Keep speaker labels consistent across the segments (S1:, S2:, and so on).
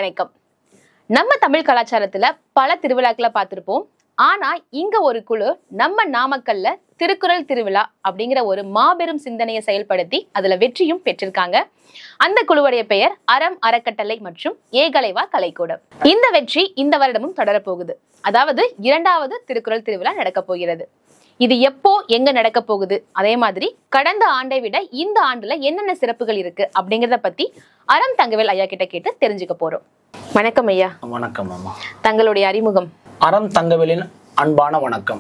S1: வணக்கம். நம்ம தமிழ் கலாச்சாரத்துல பல திருவிழாக்களை பார்த்திருப்போம். ஆனா இங்க ஒரு குழு நம்ம நாமக்கல்ல திருக்குறள் திருவிழா அப்படிங்கிற ஒரு மாபெரும் சிந்தனையை செயல்படுத்தி அதுல வெற்றியும் பெற்றிருக்காங்க. அந்த குழுவுடைய பெயர் அறம் அறக்கட்டளை மற்றும் ஏகலைவா கலைக்கூடம். இந்த வெற்றி இந்த வருடமும் தொடரப்போகுது. அதாவது 2வது திருக்குறள் திருவிழா நடக்க போகிறது. இது எப்போ எங்க நடக்க போகுது, அதே மாதிரி கடந்த ஆண்டை விட இந்த ஆண்டுல என்னென்ன சிறப்புகள் இருக்கு அப்படிங்கிறத பத்தி அறம் தங்கவேல் ஐயா கிட்ட கேட்டு தெரிஞ்சுக்க போறோம். வணக்கம் ஐயா.
S2: வணக்கம் அம்மா.
S1: தங்களுடைய அறிமுகம்.
S2: அறம் தங்கவேலின் அன்பான வணக்கம்.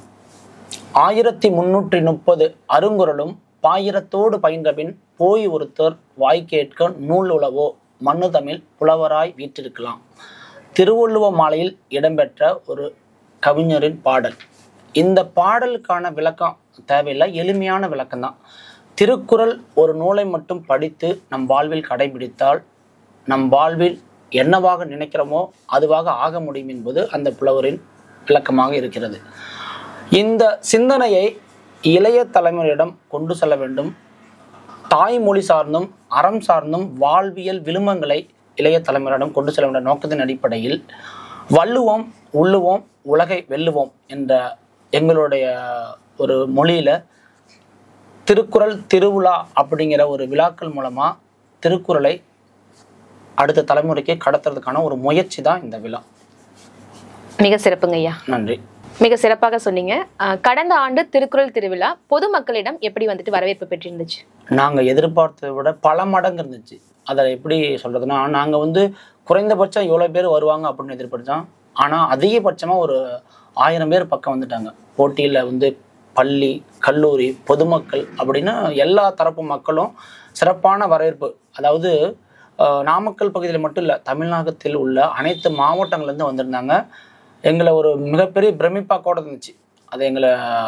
S2: 1330 அருங்குறளும் பாயிரத்தோடு பயின்றபின் போய் ஒருத்தர் வாய்க்கேட்க நூல் உளவோ மண்ணு தமிழ் புலவராய் வீற்றிருக்கலாம். திருவள்ளுவ மாலையில் இடம்பெற்ற ஒரு கவிஞரின் பாடல். இந்த பாடலுக்கான விளக்கம் தேவையில்லை, எளிமையான விளக்கம்தான். திருக்குறள் ஒரு நூலை மட்டும் படித்து நம் வாழ்வில் கடைபிடித்தால் நம் வாழ்வில் என்னவாக நினைக்கிறோமோ அதுவாக ஆக முடியும் என்பது அந்த புலவரின் விளக்கமாக இருக்கிறது. இந்த சிந்தனையை இளைய தலைமுறையிடம் கொண்டு செல்ல வேண்டும். தாய்மொழி சார்ந்தும் அறம் சார்ந்தும் வாழ்வியல் விழுமங்களை இளைய தலைமுறையிடம் கொண்டு செல்ல வேண்டிய நோக்கத்தின் அடிப்படையில் வள்ளுவோம் உள்ளுவோம் உலகை வெல்லுவோம் என்ற எங்களுடைய ஒரு மொழியில திருக்குறள் திருவிழா அப்படிங்கிற ஒரு விழாக்கள் மூலமா திருக்குறளை அடுத்த தலைமுறைக்கு கடத்துறதுக்கான ஒரு முயற்சி தான் இந்த விழா.
S1: மிக சிறப்புங்க ஐயா.
S2: நன்றி.
S1: மிக சிறப்பாக சொன்னீங்க. கடந்த ஆண்டு திருக்குறள் திருவிழா பொதுமக்களிடம் எப்படி வந்துட்டு வரவேற்பு பெற்றிருந்துச்சு?
S2: நாங்க எதிர்பார்த்ததை விட பல மடங்கு இருந்துச்சு. அதை எப்படி சொல்றதுன்னா, நாங்க குறைந்தபட்சம் எவ்வளவு பேர் வருவாங்க அப்படின்னு எதிர்பார்த்தோம். ஆனா அதிகபட்சமா ஒரு 1000 பேர் பக்கம் வந்துட்டாங்க. போட்டியில பள்ளி கல்லூரி பொதுமக்கள் அப்படின்னு எல்லா தரப்பு மக்களும் சிறப்பான வரவேற்பு. அதாவது நாமக்கல் பகுதியில் மட்டும் இல்லை, தமிழ்நாட்டில் உள்ள அனைத்து மாவட்டங்கள்லேருந்து வந்திருந்தாங்க. எங்களை ஒரு மிகப்பெரிய பிரமிப்பாக இருந்துச்சு. அது எங்களை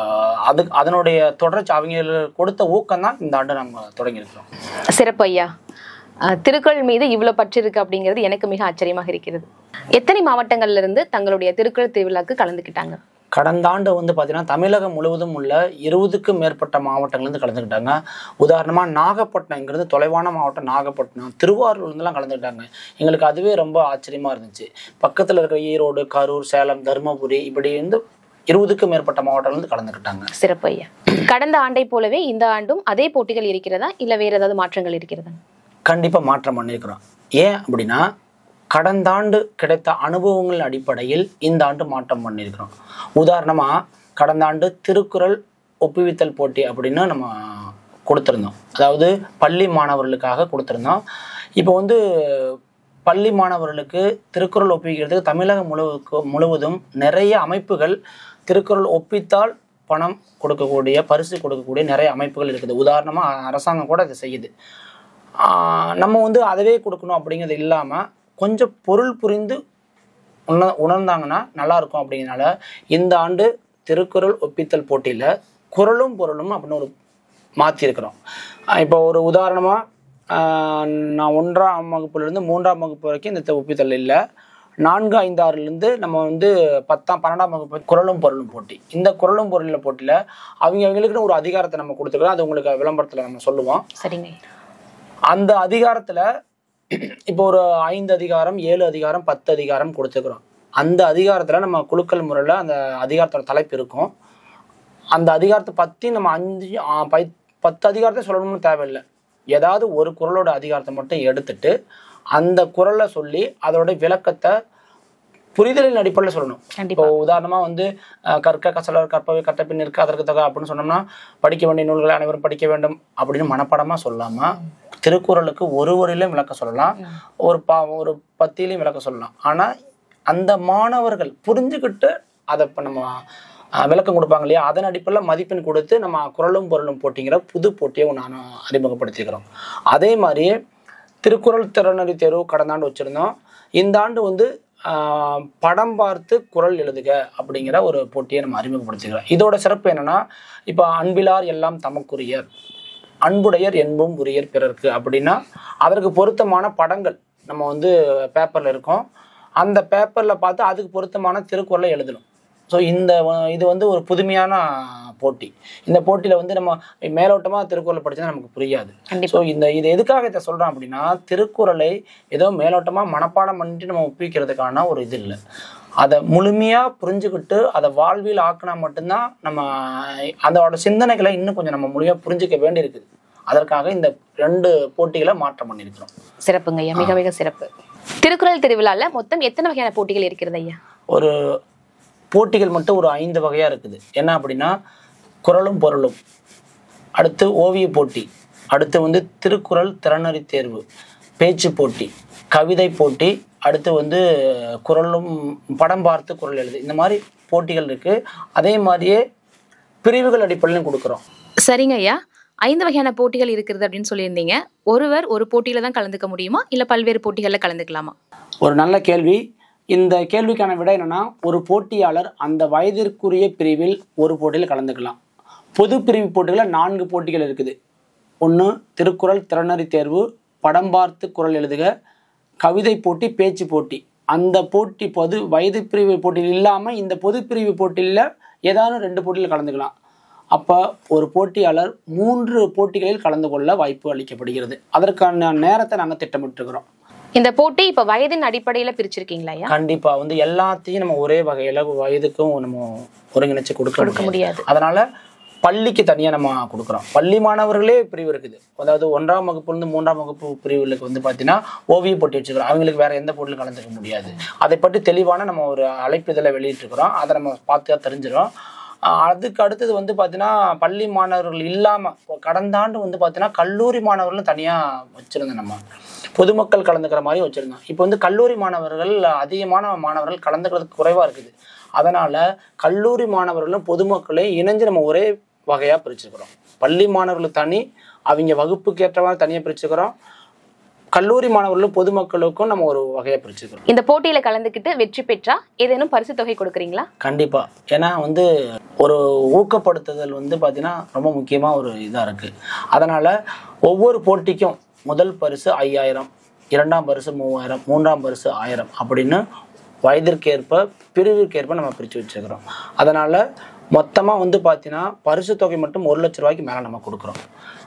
S2: அதனுடைய தொடர்ச்சி அவங்களுக்கு கொடுத்த ஊக்கம் தான் இந்த ஆண்டு நாங்கள் தொடங்கியிருக்கிறோம்.
S1: சிறப்பு ஐயா. திருக்குறள் மீது இவ்வளவு பற்று இருக்கு அப்படிங்கிறது எனக்கு மிக ஆச்சரியமாக இருக்கிறது. எத்தனை மாவட்டங்கள்ல இருந்து தங்களுடைய திருக்குறள் திருவிழாக்கு கலந்துக்கிட்டாங்க?
S2: கடந்த ஆண்டு பார்த்தீங்கன்னா தமிழகம் முழுவதும் உள்ள 20க்கும் மேற்பட்ட மாவட்டங்கள்லேருந்து கலந்துக்கிட்டாங்க. உதாரணமாக நாகப்பட்டினம்ங்கிறது தொலைவான மாவட்டம். நாகப்பட்டினம் திருவாரூர்லேருந்துலாம் கலந்துக்கிட்டாங்க. எங்களுக்கு அதுவே ரொம்ப ஆச்சரியமாக இருந்துச்சு. பக்கத்தில் இருக்கிற ஈரோடு கரூர் சேலம் தருமபுரி இப்படி 20க்கும் மேற்பட்ட மாவட்டங்கள்லேருந்து கலந்துக்கிட்டாங்க.
S1: சிறப்பு ஐயா. கடந்த ஆண்டை போலவே இந்த ஆண்டும் அதே போட்டிகள் இருக்கிறதா இல்லை வேற ஏதாவது மாற்றங்கள் இருக்கிறதா?
S2: கண்டிப்பாக மாற்றம் பண்ணியிருக்கிறோம். ஏன் அப்படின்னா, கடந்த ஆண்டு கிடைத்த அனுபவங்கள் அடிப்படையில் இந்த ஆண்டு மாற்றம் பண்ணியிருக்கிறோம். உதாரணமாக கடந்த ஆண்டு திருக்குறள் ஒப்புவித்தல் போட்டி அப்படின்னு நம்ம கொடுத்துருந்தோம். அதாவது பள்ளி மாணவர்களுக்காக கொடுத்துருந்தோம். இப்போ பள்ளி மாணவர்களுக்கு திருக்குறள் ஒப்புவிக்கிறதுக்கு தமிழகம் முழுவதும் நிறைய அமைப்புகள் திருக்குறள் ஒப்பித்தால் பணம் கொடுக்கக்கூடிய பரிசு கொடுக்கக்கூடிய நிறைய அமைப்புகள் இருக்குது. உதாரணமாக அரசாங்கம் கூட இதை செய்யுது. நம்ம அதவே கொடுக்கணும் அப்படிங்கிறது இல்லாமல் கொஞ்சம் பொருள் புரிந்து உணர்ந்தாங்கன்னா நல்லாயிருக்கும். அப்படிங்கிறனால இந்த ஆண்டு திருக்குறள் ஒப்பித்தல் போட்டியில் குறளும் பொருளும் அப்படின்னு ஒரு மாற்றிருக்கிறோம். இப்போ ஒரு உதாரணமாக நான் 1ஆம் வகுப்புலேருந்து 3ஆம் வகுப்பு வரைக்கும் இந்த ஒப்பித்தல் இல்லை. 4, 5, 6லேருந்து நம்ம 10ஆம் 12ஆம் வகுப்பு குறளும் பொருளும் போட்டி. இந்த குறளும் பொருளில் போட்டியில் அவங்களுக்குன்னு ஒரு அதிகாரத்தை நம்ம கொடுத்துருக்கோம். அது உங்களுக்கு விளம்பரத்தில் நம்ம சொல்லுவோம்.
S1: சரிங்க.
S2: அந்த அதிகாரத்தில் இப்போ ஒரு 5 அதிகாரம் 7 அதிகாரம் 10 அதிகாரம் கொடுத்துக்கிறோம். அந்த அதிகாரத்தில் நம்ம குலுக்கல் முறையில் அந்த அதிகாரத்தோட தலைப்பு இருக்கும். அந்த அதிகாரத்தை பற்றி நம்ம 10 அதிகாரத்தை சொல்லணும்னு தேவையில்லை. ஏதாவது ஒரு குறளோட அதிகாரத்தை மட்டும் எடுத்துட்டு அந்த குறளை சொல்லி அதோட விளக்கத்தை புரிதலின் அடிப்படையில் சொல்லணும். இப்போ உதாரணமாக கற்க கசலர் கற்பவை கட்டப்பின் நிற்க அதற்கு தக அப்படின்னு சொன்னோம்னா, படிக்க வேண்டிய நூல்களை அனைவரும் படிக்க வேண்டும் அப்படின்னு மனப்பாடமாக சொல்லாமல் திருக்குறளுக்கு ஒரு வரியிலும் விளக்க சொல்லலாம், ஒரு பத்தியிலையும் விளக்க சொல்லலாம். ஆனால் அந்த மாணவர்கள் புரிஞ்சுக்கிட்டு அதை இப்போ நம்ம விளக்கம் கொடுப்பாங்க இல்லையா, அதன் அடிப்படையில் மதிப்பெண் கொடுத்து நம்ம குறளும் பொருளும் போட்டிங்கிற புது போட்டியை நான் அறிமுகப்படுத்திக்கிறோம். அதே மாதிரி திருக்குறள் திறனறி தேர்வு கடந்த ஆண்டு வச்சுருந்தோம். இந்த ஆண்டு படம் பார்த்து குறள் எழுதுக அப்படிங்கிற ஒரு போட்டியை நம்ம அறிமுகப்படுத்திக்கிறோம். இதோட சிறப்பு என்னன்னா, இப்போ அன்பிலார் எல்லாம் தமக்குரியர் அன்புடையர் என்பும் உரியர் பிறர்க்கு அப்படின்னா அதற்கு பொருத்தமான படங்கள் நம்ம பேப்பரில் இருக்கும். அந்த பேப்பரில் பார்த்து அதுக்கு பொருத்தமான திருக்குறளை எழுதணும். ஸோ இது ஒரு புதுமையான போட்டி. இந்த போட்டியில வந்து நம்ம மேலோட்டமா திருக்குறள் படிச்சா நமக்கு புரியாது. ஸோ இது எதுக்காக இதை சொல்றோம் அப்படின்னா, திருக்குறளை ஏதோ மேலோட்டமா மனப்பாடம் பண்ணிட்டு நம்ம ஒப்பிக்கிறதுக்கான ஒரு இது இல்லை. அதை முழுமையா புரிஞ்சுக்கிட்டு அதை வாழ்வியல் ஆக்கினா மட்டும்தான் நம்ம அதோட சிந்தனைகளை இன்னும் கொஞ்சம் நம்ம முழுமையா புரிஞ்சுக்க வேண்டியிருக்குது. அதற்காக இந்த 2 போட்டிகளை மாற்றம் பண்ணியிருக்கிறோம்.
S1: சிறப்புங்க ஐயா, மிக மிக சிறப்பு. திருக்குறள் திருவிழால மொத்தம் எத்தனை வகையான போட்டிகள் இருக்கிறது ஐயா?
S2: ஒரு போட்டிகள் மட்டும் ஒரு 5 வகையா இருக்குது. என்ன அப்படின்னா, குறளும் பொருளும், அடுத்து ஓவிய போட்டி, அடுத்து வந்து திருக்குறள் திறனறி தேர்வு, பேச்சு போட்டி, கவிதை போட்டி, அடுத்து வந்து குறளும் படம் பார்த்து குறள் எழுது, இந்த மாதிரி போட்டிகள் இருக்கு. அதே மாதிரியே பிரிவுகள் அடிப்படையிலும் கொடுக்குறோம்.
S1: சரிங்க ஐயா, 5 வகையான போட்டிகள் இருக்கிறது அப்படின்னு சொல்லியிருந்தீங்க. ஒருவர் ஒரு போட்டியில தான் கலந்துக்க முடியுமா, இல்ல பல்வேறு போட்டிகள்ல கலந்துக்கலாமா?
S2: ஒரு நல்ல கேள்வி. இந்த கேள்விக்கான விடை என்னன்னா, ஒரு போட்டியாளர் அந்த வயதிற்குரிய பிரிவில் ஒரு போட்டியில் கலந்துக்கலாம். பொது பிரிவு போட்டிகளில் 4 போட்டிகள் இருக்குது. 1 திருக்குறள் திறனறி தேர்வு, படம் பார்த்து குறள் எழுதுக, கவிதை போட்டி, பேச்சு போட்டி. அந்த போட்டி பொது வயது பிரிவு போட்டியில் இல்லாமல் இந்த பொது பிரிவு போட்டியில் ஏதாவது 2 போட்டியில் கலந்துக்கலாம். அப்போ ஒரு போட்டியாளர் 3 போட்டிகளில் கலந்து கொள்ள வாய்ப்பு அளிக்கப்படுகிறது. அதற்கான நேரத்தை நாங்கள் திட்டமிட்டுருக்கிறோம்.
S1: இந்த போட்டி இப்ப வயதின் அடிப்படையில பிரிச்சிருக்கீங்களா?
S2: கண்டிப்பா வந்து எல்லாத்தையும் நம்ம ஒரே வகையில வயதுக்கும் நம்ம ஒருங்கிணைச்சு கொடுக்க முடியாது. அதனால பள்ளிக்கு தனியா நம்ம கொடுக்குறோம். பள்ளி மாணவர்களே பிரிவு இருக்குது. அதாவது 1ஆம் வகுப்புலேருந்து 3ஆம் வகுப்பு பிரிவுகளுக்கு வந்து பார்த்தீங்கன்னா ஓவிய போட்டி வச்சுக்கிறோம். அவங்களுக்கு வேற எந்த போட்டியும் கலந்துக்க முடியாது. அதை பற்றி தெளிவான நம்ம ஒரு அழைப்பிதழை வெளியிட்டிருக்கிறோம். அதை நம்ம பார்த்து தெரிஞ்சிடும். அதுக்கு அடுத்தது வந்து பார்த்தீங்கன்னா, பள்ளி மாணவர்கள் இல்லாமல் கடந்த ஆண்டு வந்து பார்த்தீங்கன்னா கல்லூரி மாணவர்களும் தனியாக வச்சுருந்தோம். நம்ம பொதுமக்கள் கலந்துக்கிற மாதிரி வச்சுருந்தோம். இப்போ வந்து கல்லூரி மாணவர்கள் அதிகமான மாணவர்கள் கலந்துக்கிறதுக்கு குறைவாக இருக்குது. அதனால் கல்லூரி மாணவர்களும் பொதுமக்களையும் இணைஞ்சு நம்ம ஒரே வகையாக பிரிச்சுக்கிறோம். பள்ளி மாணவர்கள் தனி, அவங்க வகுப்புக்கு ஏற்றவாறு தனியாக பிரிச்சுக்கிறோம். கல்லூரி மாணவர்களும் பொதுமக்களுக்கும் நம்ம ஒரு வகையை பிரிச்சுக்கிறோம்.
S1: இந்த போட்டியில கலந்துக்கிட்டு வெற்றி பெற்றா ஏதேனும் பரிசு தொகை கொடுக்குறீங்களா?
S2: கண்டிப்பா. ஏன்னா வந்து ஒரு ஊக்கப்படுத்துதல் வந்து பார்த்தீங்கன்னா ரொம்ப முக்கியமாக ஒரு இதாக இருக்குது. அதனால் ஒவ்வொரு போட்டிக்கும் முதல் பரிசு 5000, 2ஆம் பரிசு 3000, 3ஆம் பரிசு 1000 அப்படின்னு வயதிற்கேற்ப பிரிவிற்கேற்ப நம்ம பிரித்து வச்சுக்கிறோம். அதனால் மொத்தமாக வந்து பார்த்தீங்கன்னா பரிசு தொகை மட்டும் 1 லட்ச ரூபாய்க்கு மேலே நம்ம கொடுக்குறோம்.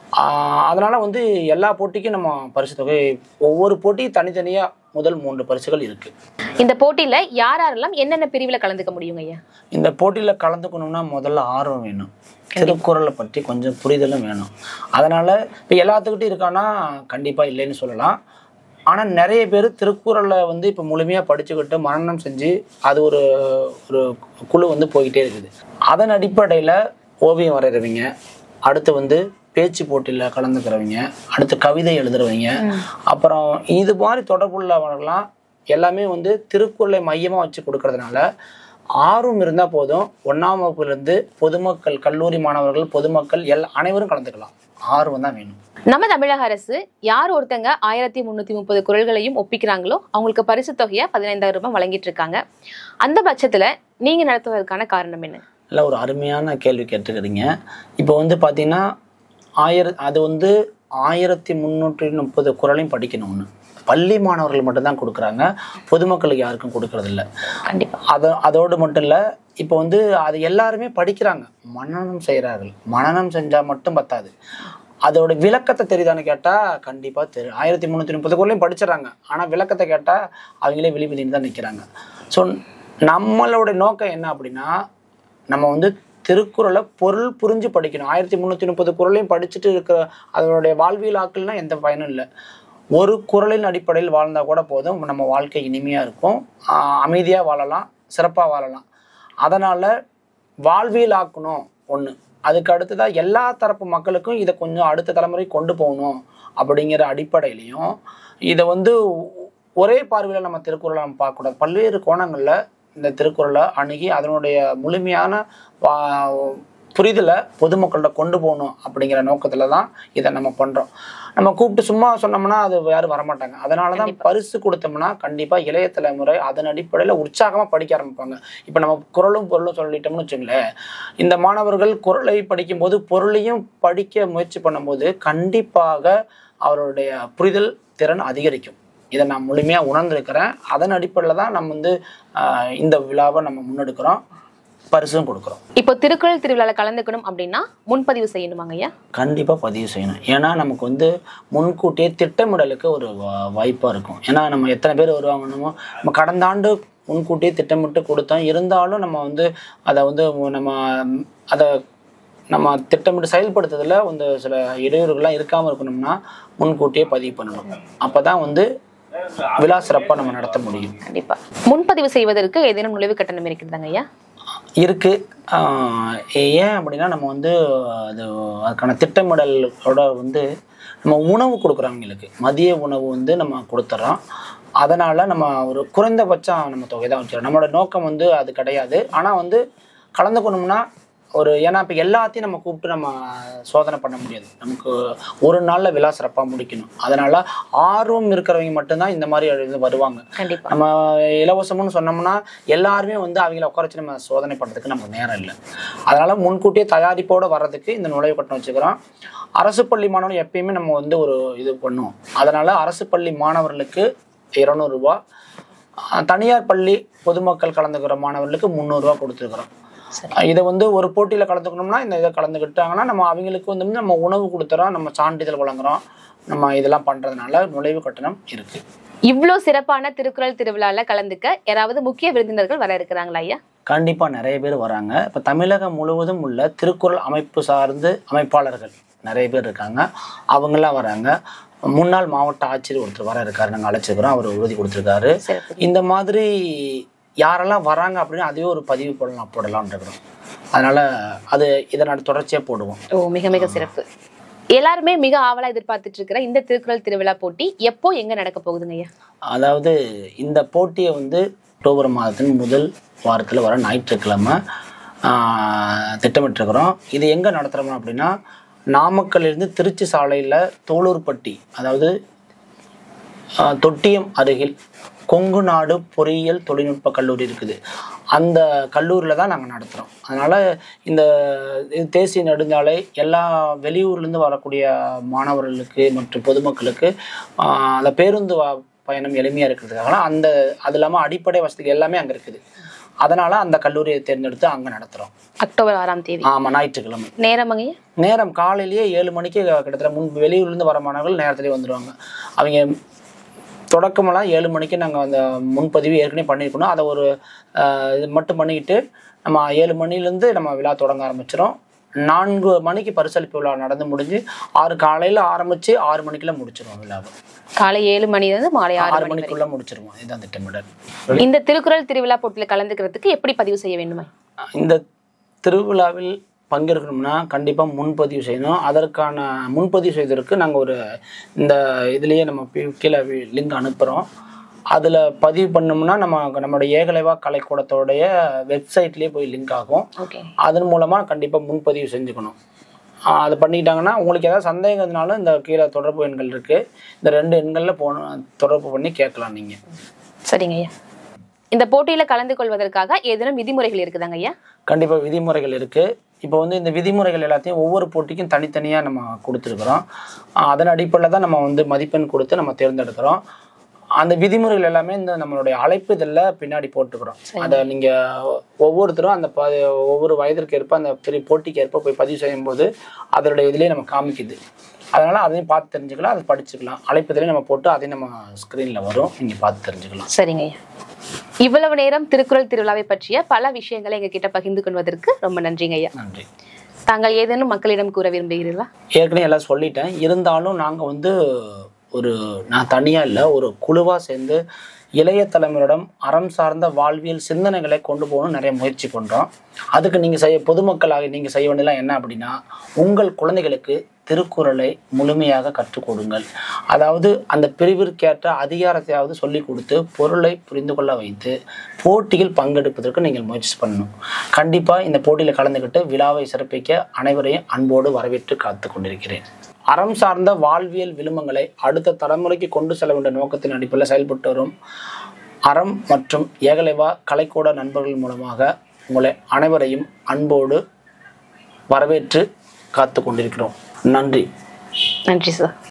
S2: அதனால் வந்து எல்லா போட்டிக்கும் நம்ம பரிசு தொகை ஒவ்வொரு போட்டியும் தனித்தனியாக முதல் 3 பரிசுகள் இருக்குது.
S1: இந்த போட்டியில் யார் யாரெல்லாம் என்னென்ன பிரிவில் கலந்துக்க முடியுங்க ஐயா?
S2: இந்த போட்டியில் கலந்துக்கணும்னா முதல்ல ஆர்வம் வேணும், திருக்குறளை பற்றி கொஞ்சம் புரிதலும் வேணும். அதனால் இப்போ எல்லாத்துக்கிட்டையும் இருக்கான்னா கண்டிப்பாக இல்லைன்னு சொல்லலாம். ஆனால் நிறைய பேர் திருக்குறளை வந்து இப்போ முழுமையாக படிச்சுக்கிட்டு மனனம் செஞ்சு அது ஒரு ஒரு குழு வந்து போய்கிட்டே இருக்குது. அதன் அடிப்படையில் ஓவியம் வரைகிறவங்க, அடுத்து வந்து பேச்சு போட்டியில் கலந்துக்கிறவங்க, அடுத்து கவிதை எழுதுறவங்க, அப்புறம் இது மாதிரி தொடர்புள்ளவர்கள்லாம் எல்லாமே வந்து திருக்குறளை மையமாக வச்சு கொடுக்கறதுனால ஆர்வம் இருந்தால் போதும். 1ஆம் வகுப்புலேருந்து பொதுமக்கள், கல்லூரி மாணவர்கள், பொதுமக்கள் அனைவரும் கலந்துக்கலாம். ஆர்வம் தான் வேணும்.
S1: நம்ம தமிழக அரசு யார் ஒருத்தங்க 1330 குறள்களையும் ஒப்பிக்கிறாங்களோ அவங்களுக்கு பரிசு தொகையை 15000 ரூபாய் வழங்கிட்டு இருக்காங்க. அந்த பட்சத்துல நீங்க நடத்துவதற்கான காரணம் என்ன?
S2: இல்லை, ஒரு அருமையான கேள்வி கேட்டுக்கிறீங்க. இப்போ வந்து பார்த்தீங்கன்னா அது வந்து 1330 குறளையும் படிக்கணும்னு பள்ளி மாணவர்கள் மட்டும்தான் கொடுக்குறாங்க, பொதுமக்களுக்கு யாருக்கும் கொடுக்கறதில்ல.
S1: கண்டிப்பாக
S2: அதோடு மட்டும் இல்லை, இப்போ வந்து அது எல்லாருமே படிக்கிறாங்க, மனனம் செய்கிறார்கள். மனனம் செஞ்சால் மட்டும் பத்தாது, அதோட விளக்கத்தை தெரியுதான்னு கேட்டால் கண்டிப்பாக தெரியும். 1330 குறளையும் படிச்சிடறாங்க, ஆனால் விளக்கத்தை கேட்டால் அவங்களே விழிப்புணர்வு தான் நிற்கிறாங்க. ஸோ நம்மளோட நோக்கம் என்ன அப்படின்னா, நம்ம வந்து திருக்குறளை பொருள் புரிஞ்சு படிக்கணும். 1330 குறளையும் படிச்சுட்டு இருக்கிற அதனுடைய வாழ்வியல் ஆக்கள்னா எந்த பயனும் இல்லை. ஒரு குறளின் அடிப்படையில் வாழ்ந்தால் கூட போதும், நம்ம வாழ்க்கை இனிமையாக இருக்கும், அமைதியாக வாழலாம், சிறப்பாக வாழலாம். அதனால் வாழ்வியல் ஆக்கணும் ஒன்று. அதுக்கு அடுத்ததாக எல்லா தரப்பு மக்களுக்கும் இதை கொஞ்சம் அடுத்த தலைமுறை கொண்டு போகணும் அப்படிங்கிற அடிப்படையிலையும் இதை வந்து ஒரே பார்வையில் நம்ம திருக்குறளை நம்ம பார்க்கக்கூடாது. பல்வேறு கோணங்களில் இந்த திருக்குறளை அணுகி அதனுடைய முழுமையான புரிதலை பொதுமக்கள்கிட்ட கொண்டு போகணும் அப்படிங்கிற நோக்கத்தில் தான் இதை நம்ம பண்ணுறோம். நம்ம கூப்பிட்டு சும்மா சொன்னோம்னா அது யாரும் வரமாட்டாங்க. அதனால தான் பரிசு கொடுத்தோம்னா கண்டிப்பாக இளைய தலைமுறை அதன் அடிப்படையில் உற்சாகமாக படிக்க ஆரம்பிப்பாங்க. இப்போ நம்ம குறளும் பொருளும் சொல்லிட்டோம்னு வச்சுங்களேன், இந்த மாணவர்கள் குறளை படிக்கும்போது பொருளையும் படிக்க முயற்சி பண்ணும்போது கண்டிப்பாக அவருடைய புரிதல் திறன் அதிகரிக்கும். இதை நான் முழுமையாக உணர்ந்திருக்கிறேன். அதன் அடிப்படையில் தான் நம்ம வந்து இந்த விழாவை நம்ம முன்னெடுக்கிறோம். பரிசும் கொடுக்குறோம்.
S1: இப்போ திருக்குறள் திருவிழால கலந்துக்கணும் அப்படின்னா முன்பதிவு செய்யணுமாங்க ஐயா?
S2: கண்டிப்பாக பதிவு செய்யணும். ஏன்னா நமக்கு வந்து முன்கூட்டியே திட்டமிடலுக்கு ஒரு வாய்ப்பாக இருக்கும். ஏன்னா நம்ம எத்தனை பேர் வருவாங்கன்னு நம்ம கடந்த ஆண்டு முன்கூட்டியே திட்டமிட்டு கொடுத்தோம். இருந்தாலும் நம்ம வந்து அதை வந்து நம்ம திட்டமிட்டு செயல்படுத்துறதுல வந்து சில இடையூறுகள்லாம் இருக்காமல் இருக்கணும்னா முன்கூட்டியே பதிவு பண்ணணும். அப்போ தான் வந்து விழா சிறப்பாக நம்ம நடத்த முடியும்.
S1: கண்டிப்பாக. முன்பதிவு செய்வதற்கு ஏதேனும் நுழைவு கட்டணம் இருக்கிறதாங்க ஐயா?
S2: இருக்கு. ஏன் அப்படின்னா நம்ம வந்து அதுக்கான திட்டமிடலோட வந்து நம்ம உணவு கொடுக்குறவங்களுக்கு மதிய உணவு வந்து நம்ம கொடுத்துட்றோம். அதனால் நம்ம ஒரு குறைந்தபட்சம் நம்ம தொகை தான் வச்சுருக்கோம். நம்மளோட நோக்கம் வந்து அது கிடையாது. ஆனால் வந்து கலந்துக்கணும்னா ஏன்னா இப்போ எல்லாத்தையும் நம்ம கூப்பிட்டு நம்ம சோதனை பண்ண முடியாது. நமக்கு ஒரு நாளில் விழா சிறப்பாக முடிக்கணும். அதனால் ஆர்வம் இருக்கிறவங்க மட்டும்தான் இந்த மாதிரி வருவாங்க. நம்ம இலவசம்னு சொன்னோம்னா எல்லாருமே வந்து அவங்கள உட்காரச்சு நம்ம சோதனை பண்ணுறதுக்கு நமக்கு நேரம் இல்லை. அதனால் முன்கூட்டியே தயாரிப்போடு வர்றதுக்கு இந்த நுழைவு கட்டணம் வச்சுக்கிறோம். அரசு பள்ளி மாணவர்கள் எப்பயுமே நம்ம வந்து ஒரு இது பண்ணுவோம். அதனால் அரசு பள்ளி மாணவர்களுக்கு 200 ரூபா, தனியார் பள்ளி பொதுமக்கள் கலந்துக்கிற மாணவர்களுக்கு 300 ரூபா கொடுத்துருக்குறோம். இதை வந்து ஒரு போட்டியில் கலந்துக்கணும்னா இந்த இதை கலந்துக்கிட்டாங்கன்னா நம்ம அவங்களுக்கு வந்து நம்ம உணவு கொடுத்துறோம், நம்ம சான்றிதழ் வழங்குறோம். நம்ம இதெல்லாம் பண்ணுறதுனால நுழைவு கட்டணம் இருக்குது.
S1: இவ்வளோ சிறப்பான திருக்குறள் திருவிழாவில் கலந்துக்க யாராவது முக்கிய விருந்தினர்கள் வர இருக்கிறாங்களா ஐயா?
S2: கண்டிப்பாக நிறைய பேர் வராங்க. இப்போ தமிழகம் முழுவதும் உள்ள திருக்குறள் அமைப்பு சார்ந்து அமைப்பாளர்கள் நிறைய பேர் இருக்காங்க. அவங்களாம் வராங்க. முன்னாள் மாவட்ட ஆட்சியர் ஒருத்தர் வர இருக்காரு, நாங்கள் அழைச்சிருக்கிறோம், அவர் உறுதி கொடுத்துருக்காரு. இந்த மாதிரி யாரெல்லாம் வராங்க அப்படின்னு அதுவே ஒரு பதிவு போடலாம்னு இருக்கிறோம். அதனால இதை நான் தொடர்ச்சியாக போடுவோம்.
S1: மிக மிக சிறப்பு. எல்லாருமே மிக ஆவலா எதிர்பார்த்துட்டு இருக்கிற இந்த திருக்குறள் திருவிழா போட்டி எப்போ எங்க நடக்க போகுதுங்க ஐயா?
S2: அதாவது இந்த போட்டியை வந்து அக்டோபர் மாதத்தின் முதல் வாரத்தில் வர ஞாயிற்றுக்கிழமை திட்டமிட்டிருக்கிறோம். இது எங்கே நடத்துகிறோம் அப்படின்னா நாமக்கல்லிருந்து திருச்சி சாலையில் தோளூர்பட்டி, அதாவது தொட்டியம் அருகில் கொங்கு நாடு பொறியியல் தொழில்நுட்ப கல்லூரி இருக்குது. அந்த கல்லூரியில் தான் நாங்கள் நடத்துகிறோம். அதனால் இந்த தேசிய நெடுஞ்சாலை எல்லா வெளியூர்லேருந்து வரக்கூடிய மாணவர்களுக்கு மற்றும் பொதுமக்களுக்கு அந்த பேருந்து பயணம் எளிமையாக இருக்கிறதுக்காக அது இல்லாமல் அடிப்படை வசதிகள் எல்லாமே அங்கே இருக்குது. அதனால் அந்த கல்லூரியை தேர்ந்தெடுத்து அங்கே நடத்துகிறோம்.
S1: அக்டோபர் 6ஆம் தேதி.
S2: ஆமாம், ஞாயிற்றுக்கிழமை.
S1: நேரம்
S2: காலையிலேயே 7 மணிக்கு கிட்டத்தட்ட வெளியூர்லேருந்து வர மாணவர்கள் நேரத்திலே வந்துடுவாங்க. அவங்க தொடக்கமெல்லாம் 7 மணிக்கு நாங்கள் அந்த முன்பதிவு ஏற்கனவே பண்ணியிருக்கணும். அதை ஒரு இது மட்டும் பண்ணிக்கிட்டு நம்ம 7 மணிலேருந்து நம்ம விழா தொடங்க ஆரம்பிச்சிடும். 4 மணிக்கு பரிசளிப்பு விழா நடந்து முடிஞ்சு காலையில் ஆரம்பித்து 6 மணிக்கெல்லாம் முடிச்சிருவோம் விழாவை.
S1: காலை 7 மணிலேருந்து மாலை 6
S2: மணிக்குள்ள முடிச்சிருவோம். இதுதான் திட்டமிடல்.
S1: இந்த திருக்குறள் திருவிழா போட்டியில் கலந்துக்கிறதுக்கு எப்படி பதிவு செய்ய வேண்டுமா?
S2: இந்த திருவிழாவில் பங்கேற்கணும்னா கண்டிப்பாக முன்பதிவு செய்யணும். அதற்கான முன்பதிவு செய்வதற்கு நாங்கள் இந்த இதுலேயே நம்ம கீழே லிங்க் அனுப்புகிறோம். அதில் பதிவு பண்ணோம்னா நம்மளுடைய ஏகலைவா கலைக்கூடத்தோடைய வெப்சைட்லேயே போய் லிங்க் ஆகும். அதன் மூலமாக கண்டிப்பாக முன்பதிவு செஞ்சுக்கணும். அதை பண்ணிக்கிட்டாங்கன்னா உங்களுக்கு ஏதாவது சந்தேகத்தினாலும் இந்த கீழே தொடர்பு எண்கள் இருக்குது. இந்த 2 எண்களில் தொடர்பு பண்ணி கேட்கலாம் நீங்கள்.
S1: சரிங்க ஐயா. இந்த போட்டியில் கலந்து கொள்வதற்காக ஏதேனும் விதிமுறைகள் இருக்குதாங்க ஐயா?
S2: கண்டிப்பாக விதிமுறைகள் இருக்குது. இப்போ வந்து இந்த விதிமுறைகள் எல்லாத்தையும் ஒவ்வொரு போட்டிக்கும் தனித்தனியாக நம்ம கொடுத்துருக்குறோம். அதன் அடிப்படையில் தான் நம்ம வந்து மதிப்பெண் கொடுத்து நம்ம தேர்ந்தெடுக்கிறோம். அந்த விதிமுறைகள் எல்லாமே இந்த நம்மளுடைய அழைப்பு இதில் பின்னாடி போட்டுக்கிறோம். அதை நீங்கள் ஒவ்வொருத்தரும் அந்த ஒவ்வொரு வயதிற்கு ஏற்ப அந்த பெரிய போட்டிக்கு ஏற்ப போய் பதிவு செய்யும்போது அதனுடைய இதிலே நம்ம காமிக்குது. அதனால் அதையும் பார்த்து தெரிஞ்சுக்கலாம், அதை படிச்சுக்கலாம். அழைப்பதிலே நம்ம போட்டு அதையும் நம்ம ஸ்க்ரீனில் வரும், நீங்கள் பார்த்து தெரிஞ்சுக்கலாம்.
S1: சரிங்க ஐயா. இவ்வளவு நேரம் திருக்குறள் திருவிழாவை பற்றிய பல விஷயங்களை எங்ககிட்ட பகிர்ந்து கொள்வதற்கு ரொம்ப நன்றிங்க ஐயா.
S2: நன்றி.
S1: தாங்கள் ஏதேனும் மக்களிடம் கூற விரும்புகிறீர்களா?
S2: ஏற்கனவே எல்லாம் சொல்லிட்டேன். இருந்தாலும் நாங்கள் வந்து நான் தனியாக இல்லை, ஒரு குழுவாக சேர்ந்து இளைய தலைமுறையிடம் அறம் சார்ந்த வாழ்வியல் சிந்தனைகளை கொண்டு போகணும் நிறைய முயற்சி பண்ணுறோம். அதுக்கு நீங்கள் பொதுமக்களாக நீங்கள் செய்ய வேண்டியதெல்லாம் என்ன அப்படின்னா, உங்கள் குழந்தைகளுக்கு திருக்குறளை முழுமையாக கற்றுக் கொடுங்கள். அதாவது அந்த பிரிவிற்கேற்ற அதிகாரத்தையாவது சொல்லிக் கொடுத்து பொருளை புரிந்து கொள்ள வைத்து போட்டியில் பங்கெடுப்பதற்கு நீங்கள் முயற்சி பண்ணணும். கண்டிப்பாக இந்த போட்டியில் கலந்துக்கிட்டு விழாவை சிறப்பிக்க அனைவரையும் அன்போடு வரவேற்று காத்து கொண்டிருக்கிறேன். அறம் சார்ந்த வாழ்வியல் விழுமங்களை அடுத்த தலைமுறைக்கு கொண்டு செல்ல வேண்டிய நோக்கத்தின் அடிப்படையில் செயல்பட்டு வரும் அறம் மற்றும் ஏகலைவா கலைக்கூட நண்பர்கள் மூலமாக உங்களை அனைவரையும் அன்போடு வரவேற்று காத்து கொண்டிருக்கிறோம். நன்றி.
S1: நன்றி சார்.